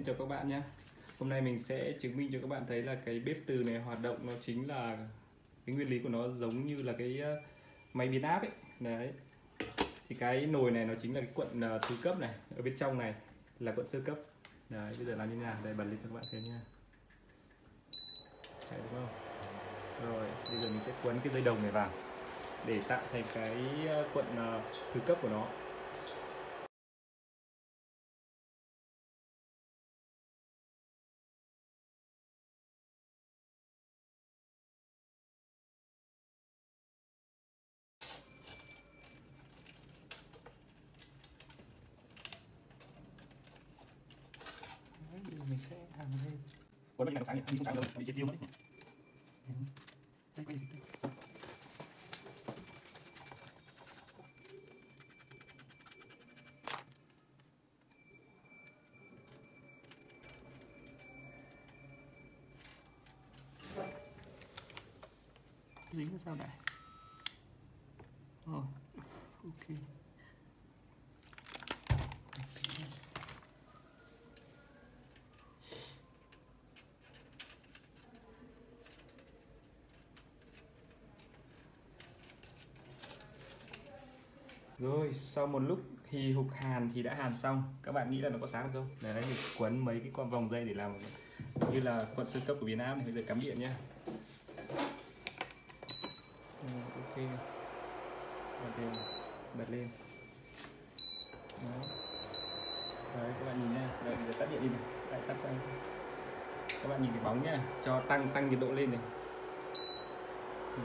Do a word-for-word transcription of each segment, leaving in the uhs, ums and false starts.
chào các bạn nhé. Hôm nay mình sẽ chứng minh cho các bạn thấy là cái bếp từ này hoạt động nó chính là cái nguyên lý của nó giống như là cái máy biến áp ấy. Đấy. Thì cái nồi này nó chính là cái cuộn thứ cấp này, ở bên trong này là cuộn sơ cấp. Đấy, bây giờ làm như thế nào? Đây bật lên cho các bạn thấy nha. Chạy đúng không? Rồi, bây giờ mình sẽ quấn cái dây đồng này vào để tạo thành cái cuộn thứ cấp của nó. Mình sẽ làm lên quấn bên này sáng nhỉ, không sáng đâu, bị chết tiêu mất nhỉ. Đây quay gì đây? Dính sao này? Oh, ok. Rồi, sau một lúc hì hục hàn thì đã hàn xong. Các bạn nghĩ là nó có sáng được không? Để đấy mình quấn mấy cái con vòng dây để làm như là cuộn sơ cấp của biến áp này. Bây giờ cắm điện nhé. Ừ, ok. Bật lên, bật lên. Đó. Đấy, các bạn nhìn nha. Đấy, bây giờ tắt điện đi này. Lại tắt ra. Các bạn nhìn cái bóng nhá, cho tăng tăng nhiệt độ lên này. Ừ.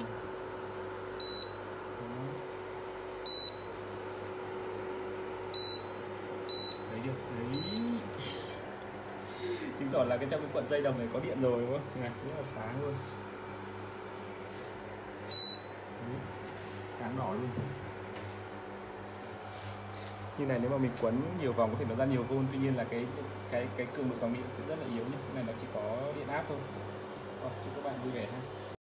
Đấy được, đấy. Chứng tỏ là cái trong cái cuộn dây đồng này có điện rồi đúng không? Này, rất là sáng luôn. Đấy. Sáng đỏ luôn. Như này nếu mà mình quấn nhiều vòng có thể nó ra nhiều vôn, tuy nhiên là cái cái cái cường độ dòng điện sẽ rất là yếu nhé. Cái này nó chỉ có điện áp thôi. Rồi, chúc các bạn vui vẻ ha.